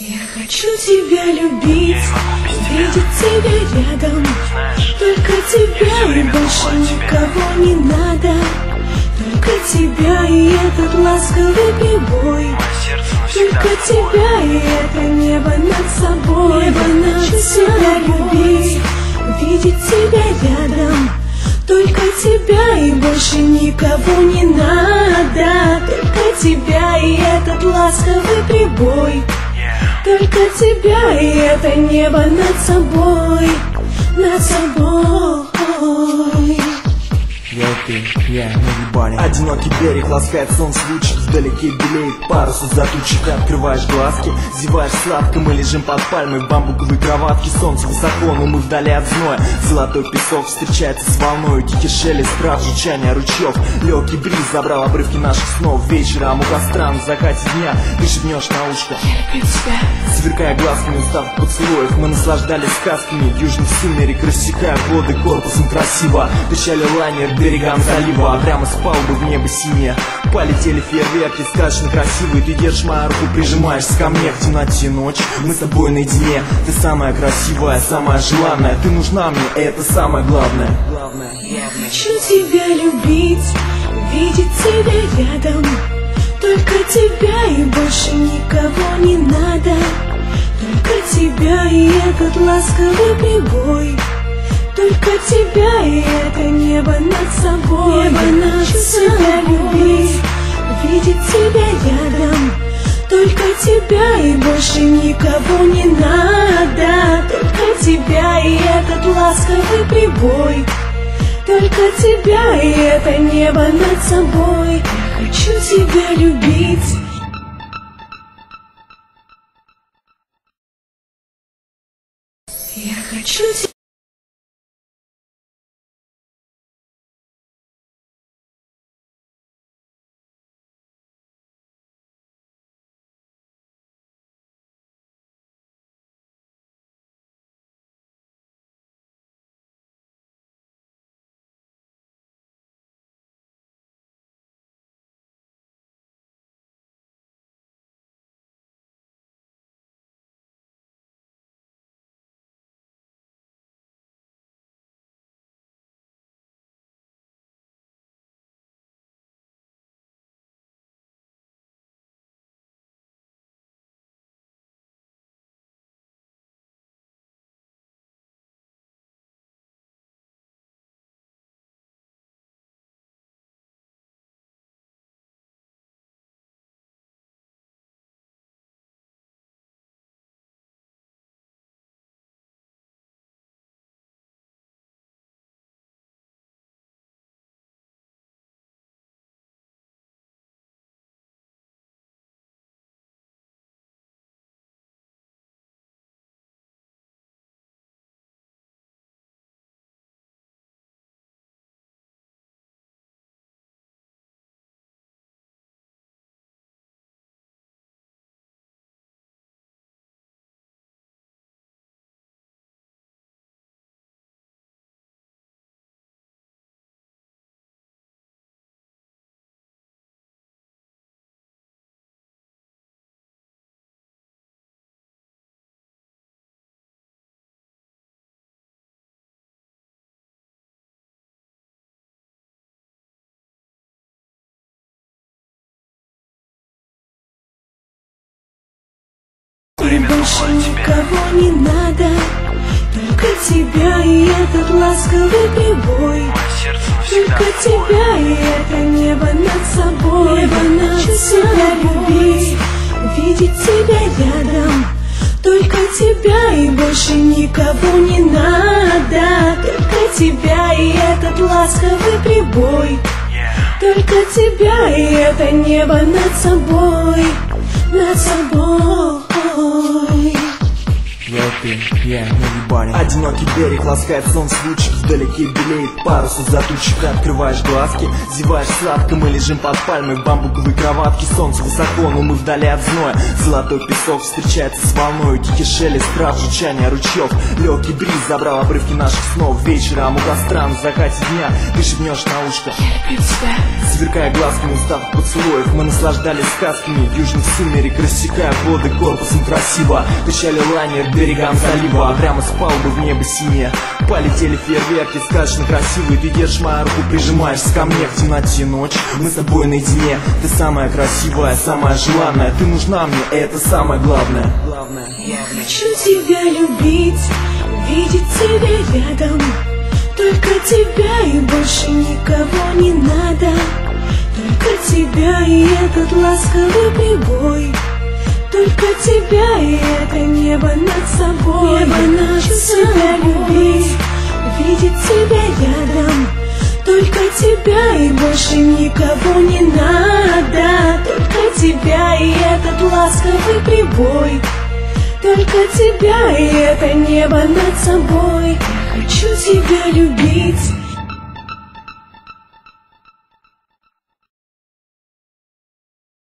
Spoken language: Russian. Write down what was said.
Я хочу тебя любить, видеть тебя рядом. Только тебя и больше никого не надо. Только тебя и этот ласковый прибой. Только тебя и это небо над собой. Я хочу тебя любить, видеть тебя рядом. Только тебя и больше никого не надо. Только тебя и этот ласковый прибой. Только тебя и это небо над собой. Над собой. Я и ты, я наебали. Одинокий берег, ласкает солнце лучик, вдалеке белеет парус из-за тучек. Ты открываешь глазки, зеваешь сладко. Мы лежим под пальмой в бамбуковой кроватке. Солнце высоко, но мы вдали от зноя. Золотой песок встречается с волной. Тихий шелест трав, журчание ручьев. Легкий бриз забрал обрывки наших снов. Вечером у костра на закате дня ты шепнешь на ушко: я люблю тебя. Сверкая глазками, устав в поцелуях, мы наслаждались сказками. Южных сумерек, рассекая воды корпусом красиво. Дышали лайнер берегам залива, а прямо с палубы в небо синее полетели фейерверки, сказочно красивые. Ты держишь мою руку, прижимаешься ко мне в темноте ночи. Мы с тобой наедине, ты самая красивая, самая желанная. Ты нужна мне, это самое главное. Я хочу тебя любить, видеть тебя рядом. Только тебя и больше никого не надо. Только тебя и этот ласковый прибой. Только тебя и это небо над собой. Я хочу тебя любить, видеть тебя рядом. Только тебя и больше никого не надо. Только тебя и этот ласковый прибой. Только тебя и это небо над собой. Я хочу тебя любить. Я хочу тебя. И больше никого не надо. Только тебя и этот ласковый прибой. Только тебя и это небо над собой. Я хочу тебя любить, видеть тебя рядом. Только тебя и больше никого не надо. Только тебя и этот ласковый прибой. Только тебя и это небо над собой. Над собой. Я и ты. Одинокий берег ласкает солнце лучик, вдалеке белеет парус из-за тучек. Открываешь глазки, зеваешь сладко, мы лежим под пальмой в бамбуковой кроватке. Солнце высоко, но мы вдали от зноя. Золотой песок встречается с волной, тихий шелест трав, журчание ручьев. Легкий бриз забрал обрывки наших снов. Вечером у костра на закате дня ты шепнешь на ушко: я люблю тебя. Сверкая глазками устав поцелуев, мы наслаждались сказками южных сумерек, рассекая воды корпусом красиво. Качали лайнер к берегам залива, а прямо с палубы в небо синее полетели фейерверки, сказочно красивые. Ты держишь мою руку, прижимаешься ко мне в темноте ночи. Мы с тобой наедине, ты самая красивая, самая желанная. Ты нужна мне, это самое главное. Я хочу тебя любить, видеть тебя рядом. Только тебя и больше никого не надо. Только тебя и этот ласковый прибой. Только тебя и это небо над собой. Небо над тебя любить, видеть тебя рядом. Только тебя и больше никого не надо. Только тебя и этот ласковый прибой. Только тебя и это небо над собой. Я хочу тебя любить,